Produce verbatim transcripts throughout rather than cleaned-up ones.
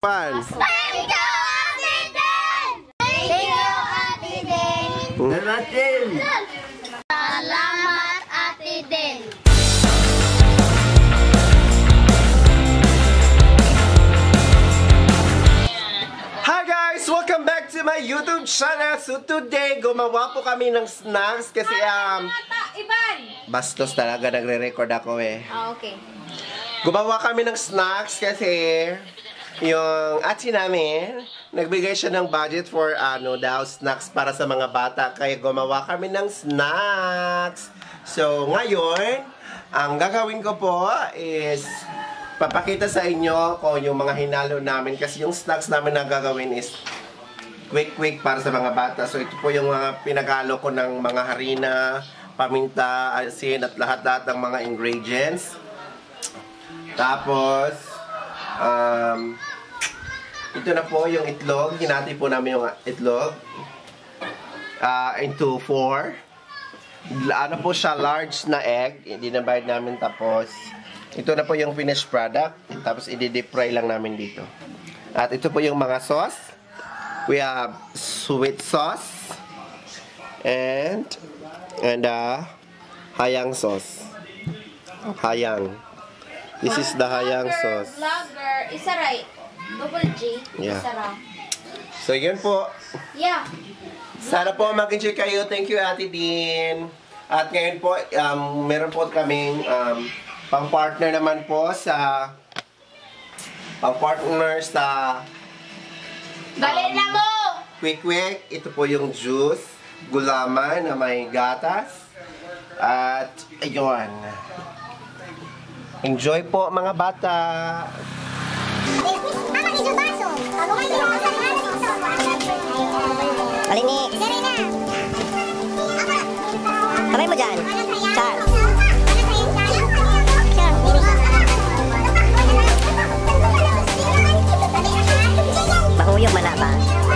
Pan. Thank you, Ate Den! Thank you, Ate Den! Salamat din. Salamat, Ate Den! Hi guys! Welcome back to my YouTube channel. So today, gumawa po kami ng snacks kasi um... bastos talaga, nagre-record ako eh. Ah, okay. Gumawa kami ng snacks kasi yung ate namin, nagbigay siya ng budget for ano daw, snacks para sa mga bata. Kaya gumawa kami ng snacks. So ngayon, ang gagawin ko po is papakita sa inyo kung yung mga hinalo namin. Kasi yung snacks namin na gagawin is quick-quick para sa mga bata. So ito po yung mga pinagalo ko ng mga harina, paminta, asin at lahat-lahat ng mga ingredients. Tapos, um, ito na po yung itlog. Hinati po namin yung itlog uh, into four. Ano po siya, large na egg. Dinabayad namin. Tapos, ito na po yung finished product. Tapos, i-deep fry lang namin dito. At ito po yung mga sauce. We have sweet sauce. And, and uh, hayang sauce. Hayang. This is the hayang sauce. Vlogger, isa right. Double G. Yeah. Isa ra. So, yun po. Yeah. Sana po mag-enjoy kayo. Thank you, Ate Din. At ngayon po, um, meron po kaming um, pang-partner naman po sa pang-partner sa Dali na mo! Quick-Quick. Ito po yung juice, gulaman na may gatas. At, ayun. Enjoy po, mga bata! Alini. Kamay mo dyan. Charles. Mahuyog man na ba?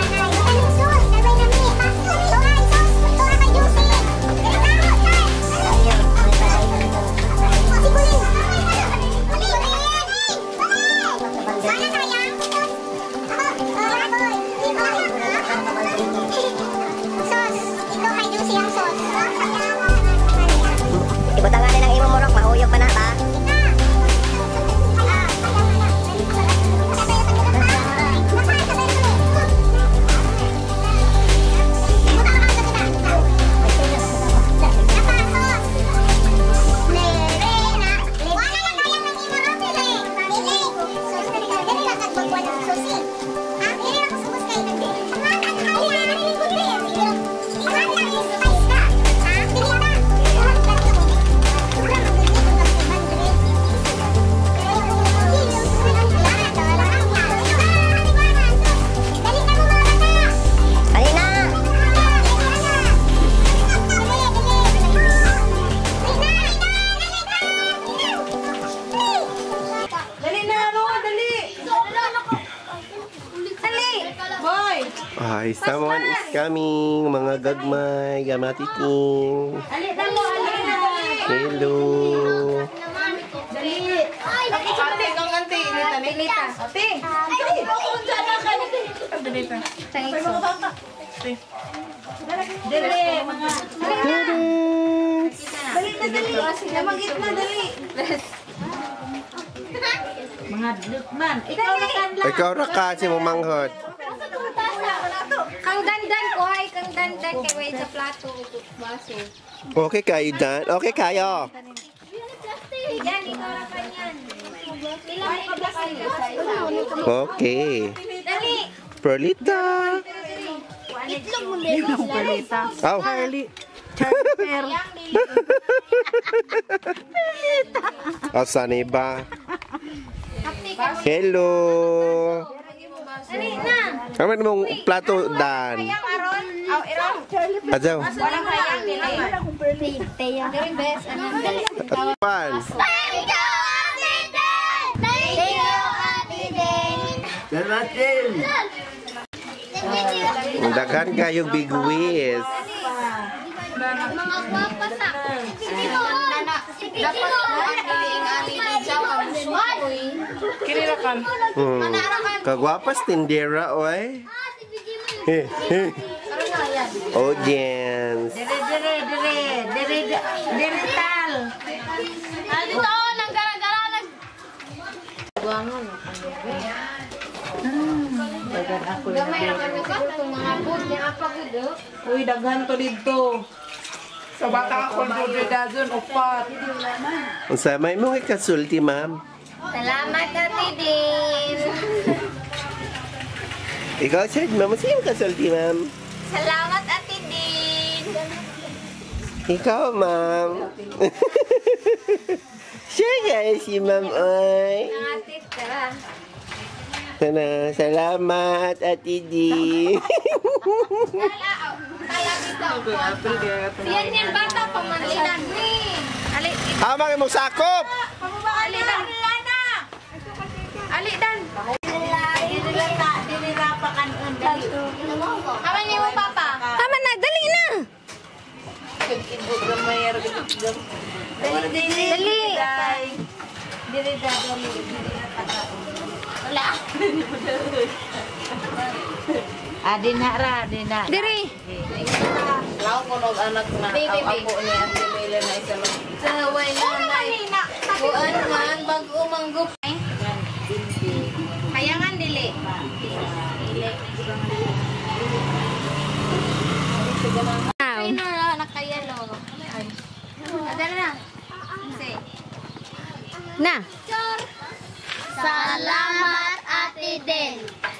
Ibutangan din ang imo morok, mahuyog pa na ba? Ay, someone is coming, mga gagmay, gamatiting. Hello. Dali. Ate, kang ante, ilita, ilita. Ate. Dali. Dali pa. Dali, mga. Dali na, dali. Lamagit na, dali. Mga dukman. Ikaw na kanla. Ikaw ra ka, si Mumanghod. Kang dandan ko, ay kang dandan kay way sa plato, baso. Okay kayo, Dan? Okay kayo? Yan, ikaw na kanyan. Ilang ko ba kayo sa isa? Okay. Dali. Perlita. Itlog mo nila. Perlita. Oh. Charlie. Charlie. Oh, saan ba? Hello. Dali na. Kamu mong plato, Dan. Yang aron. Aw, iro. Ajaw. Walang hayang nila. Dari best ano dali. Pan. Thank you, Ate Den. Thank you, Ate Den. Salamat din. Daghan kayo big whiz. Mga gwapa sa. Dapat ang galing ani ni Jaw ang sukoy. Kinirakan. Hmm. Kagwapas tindera, oy. Audience. Dire, dire, dire. Dire, dire, tal. Ah, dito, nang gara-gara, nag... Buangon. Dagan ako yung Gamay na kami ko, itong mga food niya, apa gudo. Uy, daghan to dito. Sa bata ako, dudre dazon, upat. Unsa may mo kasulti, ma'am? Salamat, Ate Din. Ikaw, sir, ma'am, sino kasulti, ma'am? Salamat, Ate Din. Ikaw, ma'am. Siya guys, si ma'am, oy. Ate ka. Sana, salamat, Ate D. Kala dito. Siyan yan bata, pamalitan ni. Ali, Hamang imong sakop! ali dan. Ali dan. Kaman ni mo, Papa. Tama na, dali na. Dali. Wala. Adin hara, adin na. Diri. Lao ko nog anak na Baby, aw baby. ako ni Ate Mila na isa lang. Saway na na. Kuan man bago manggup. Kayangan dili. Dili. Ay no, nakayalo. Ada na. Say. Na. Salamat, Ate Den.